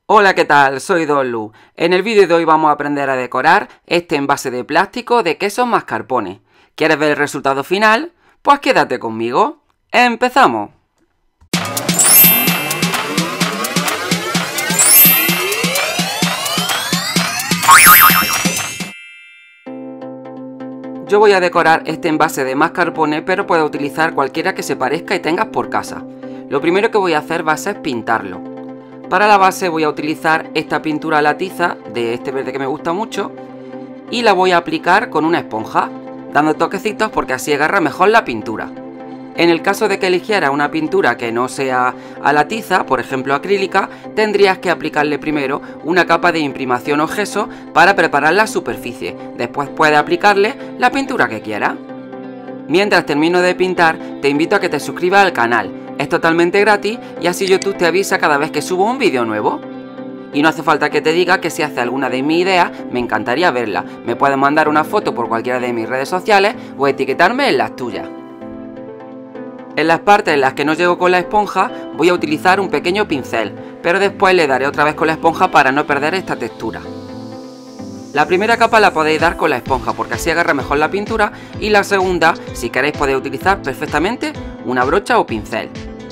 Hola, ¿qué tal? Soy Don Lu. En el vídeo de hoy vamos a aprender a decorar este envase de plástico de quesos mascarpone. ¿Quieres ver el resultado final? Pues quédate conmigo. ¡Empezamos! Yo voy a decorar este envase de mascarpone, pero puedes utilizar cualquiera que se parezca y tengas por casa. Lo primero que voy a hacer va a ser pintarlo. Para la base voy a utilizar esta pintura a la tiza de este verde que me gusta mucho y la voy a aplicar con una esponja, dando toquecitos porque así agarra mejor la pintura. En el caso de que eligieras una pintura que no sea a la tiza, por ejemplo acrílica, tendrías que aplicarle primero una capa de imprimación o gesso para preparar la superficie. Después puedes aplicarle la pintura que quieras. Mientras termino de pintar, te invito a que te suscribas al canal. Es totalmente gratis y así YouTube te avisa cada vez que subo un vídeo nuevo. Y no hace falta que te diga que si haces alguna de mis ideas, me encantaría verla. Me puedes mandar una foto por cualquiera de mis redes sociales o etiquetarme en las tuyas. En las partes en las que no llego con la esponja, voy a utilizar un pequeño pincel, pero después le daré otra vez con la esponja para no perder esta textura. La primera capa la podéis dar con la esponja porque así agarra mejor la pintura, y la segunda, si queréis, podéis utilizar perfectamente una brocha o pincel.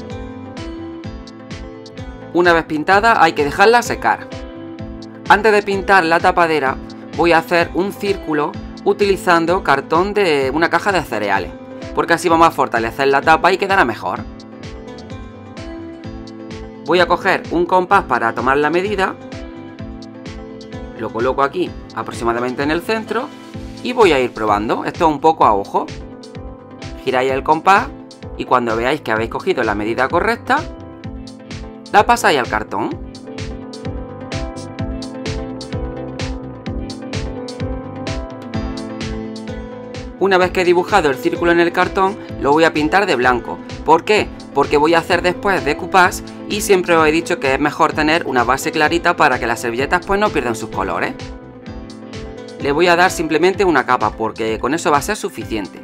Una vez pintada hay que dejarla secar. Antes de pintar la tapadera voy a hacer un círculo utilizando cartón de una caja de cereales, porque así vamos a fortalecer la tapa y quedará mejor. Voy a coger un compás para tomar la medida, lo coloco aquí aproximadamente en el centro y voy a ir probando, esto un poco a ojo. Giráis el compás y cuando veáis que habéis cogido la medida correcta, la pasáis al cartón. Una vez que he dibujado el círculo en el cartón, lo voy a pintar de blanco. ¿Por qué? Porque voy a hacer después decoupage y siempre os he dicho que es mejor tener una base clarita para que las servilletas pues no pierdan sus colores. Le voy a dar simplemente una capa porque con eso va a ser suficiente.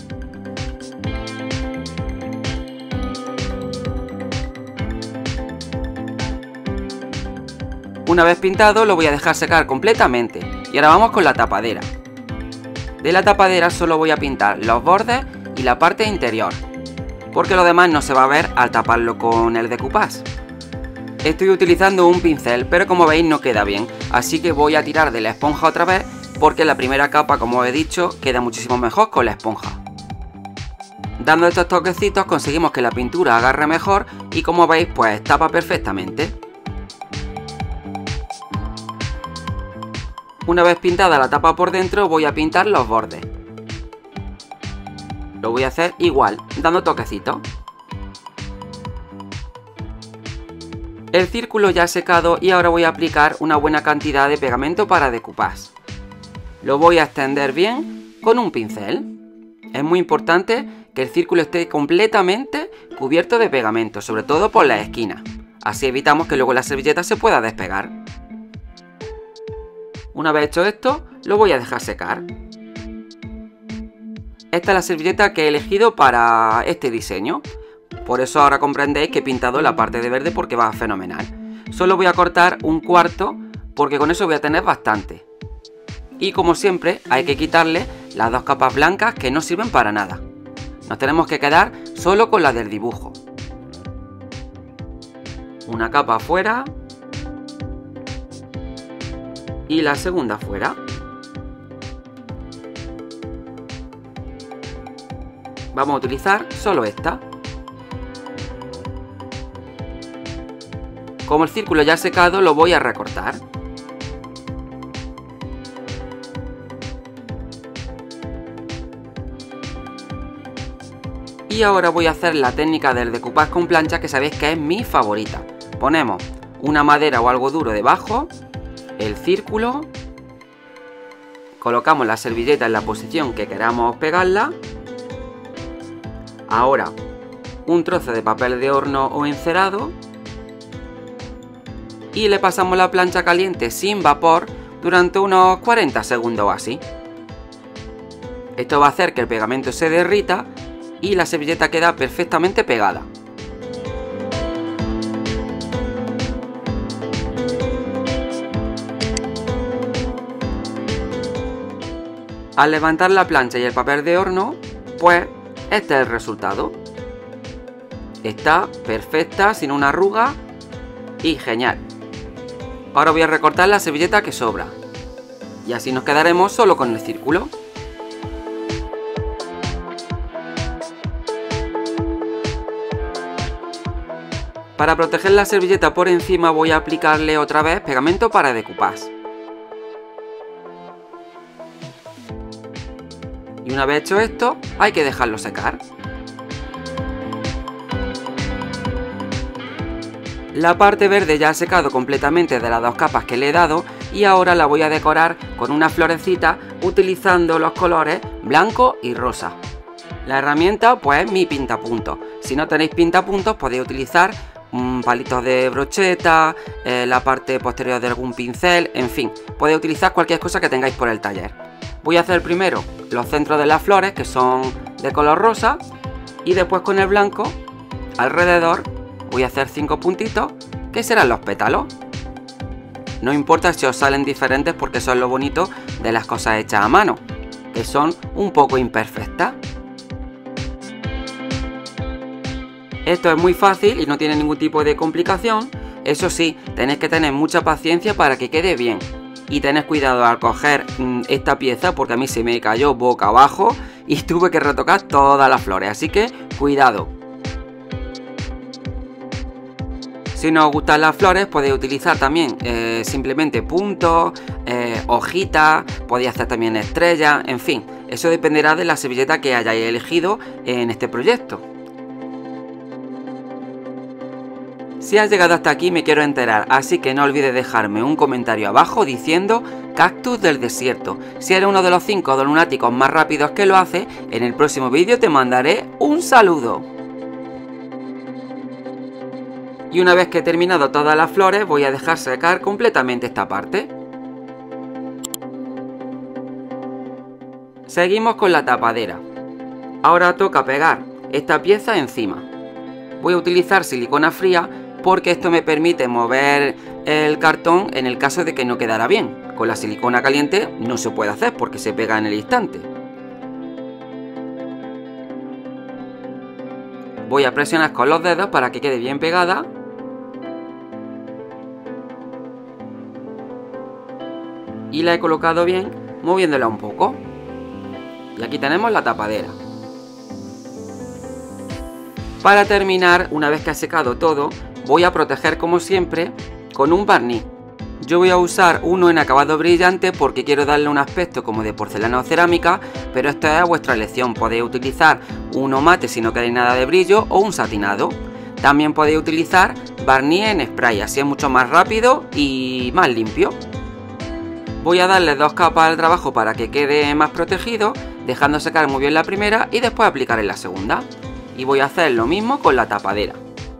Una vez pintado lo voy a dejar secar completamente y ahora vamos con la tapadera. De la tapadera solo voy a pintar los bordes y la parte interior, porque lo demás no se va a ver al taparlo con el decoupage. Estoy utilizando un pincel, pero como veis no queda bien, así que voy a tirar de la esponja otra vez, porque la primera capa, como he dicho, queda muchísimo mejor con la esponja. Dando estos toquecitos conseguimos que la pintura agarre mejor y como veis pues tapa perfectamente. Una vez pintada la tapa por dentro voy a pintar los bordes. Lo voy a hacer igual, dando toquecitos. El círculo ya ha secado y ahora voy a aplicar una buena cantidad de pegamento para decoupage. Lo voy a extender bien con un pincel. Es muy importante que el círculo esté completamente cubierto de pegamento, sobre todo por las esquinas. Así evitamos que luego la servilleta se pueda despegar. Una vez hecho esto, lo voy a dejar secar. Esta es la servilleta que he elegido para este diseño. Por eso ahora comprendéis que he pintado la parte de verde porque va fenomenal. Solo voy a cortar un cuarto porque con eso voy a tener bastante. Y como siempre hay que quitarle las dos capas blancas que no sirven para nada. Nos tenemos que quedar solo con la del dibujo. Una capa afuera. Y la segunda fuera. Vamos a utilizar solo esta. Como el círculo ya ha secado, lo voy a recortar. Y ahora voy a hacer la técnica del decoupage con plancha, que sabéis que es mi favorita. Ponemos una madera o algo duro debajo, el círculo, colocamos la servilleta en la posición que queramos pegarla. Ahora un trozo de papel de horno o encerado y le pasamos la plancha caliente sin vapor durante unos 40 segundos o así. Esto va a hacer que el pegamento se derrita y la servilleta queda perfectamente pegada. Al levantar la plancha y el papel de horno, pues este es el resultado. Está perfecta, sin una arruga y genial. Ahora voy a recortar la servilleta que sobra y así nos quedaremos solo con el círculo. Para proteger la servilleta por encima voy a aplicarle otra vez pegamento para decoupage. Y una vez hecho esto, hay que dejarlo secar. La parte verde ya ha secado completamente de las dos capas que le he dado y ahora la voy a decorar con una florecita utilizando los colores blanco y rosa. La herramienta pues es mi pintapuntos. Si no tenéis pintapuntos podéis utilizar palitos de brocheta, la parte posterior de algún pincel, en fin, podéis utilizar cualquier cosa que tengáis por el taller. Voy a hacer primero los centros de las flores que son de color rosa y después con el blanco alrededor voy a hacer 5 puntitos que serán los pétalos. No importa si os salen diferentes porque eso es lo bonito de las cosas hechas a mano, que son un poco imperfectas. Esto es muy fácil y no tiene ningún tipo de complicación. Eso sí, tenéis que tener mucha paciencia para que quede bien. Y tened cuidado al coger esta pieza porque a mí se me cayó boca abajo y tuve que retocar todas las flores, así que cuidado. Si no os gustan las flores podéis utilizar también simplemente puntos, hojitas, podéis hacer también estrellas, en fin, eso dependerá de la servilleta que hayáis elegido en este proyecto. Si has llegado hasta aquí me quiero enterar, así que no olvides dejarme un comentario abajo diciendo cactus del desierto. Si eres uno de los 5 lunáticos más rápidos que lo hace, en el próximo vídeo te mandaré un saludo. Y una vez que he terminado todas las flores voy a dejar secar completamente esta parte. Seguimos con la tapadera. Ahora toca pegar esta pieza encima. Voy a utilizar silicona fría porque esto me permite mover el cartón en el caso de que no quedara bien. Con la silicona caliente no se puede hacer porque se pega en el instante. Voy a presionar con los dedos para que quede bien pegada. Y la he colocado bien moviéndola un poco. Y aquí tenemos la tapadera. Para terminar, una vez que ha secado todo, voy a proteger como siempre con un barniz. Yo voy a usar uno en acabado brillante porque quiero darle un aspecto como de porcelana o cerámica, pero esto es a vuestra elección. Podéis utilizar uno mate si no queréis nada de brillo o un satinado. También podéis utilizar barniz en spray, así es mucho más rápido y más limpio. Voy a darle 2 capas al trabajo para que quede más protegido, dejando secar muy bien la primera y después aplicar en la segunda. Y voy a hacer lo mismo con la tapadera.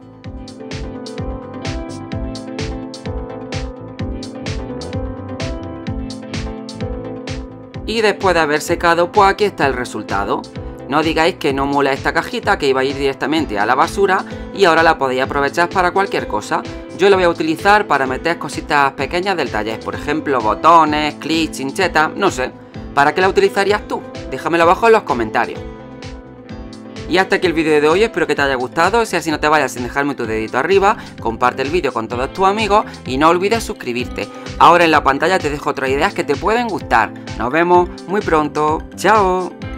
Y después de haber secado, pues aquí está el resultado. No digáis que no mola esta cajita, que iba a ir directamente a la basura y ahora la podéis aprovechar para cualquier cosa. Yo la voy a utilizar para meter cositas pequeñas del taller, por ejemplo botones, clips, chinchetas, no sé. ¿Para qué la utilizarías tú? Déjamelo abajo en los comentarios. Y hasta aquí el vídeo de hoy, espero que te haya gustado. Si así no te vayas sin dejarme tu dedito arriba, comparte el vídeo con todos tus amigos y no olvides suscribirte. Ahora en la pantalla te dejo otras ideas que te pueden gustar. Nos vemos muy pronto. ¡Chao!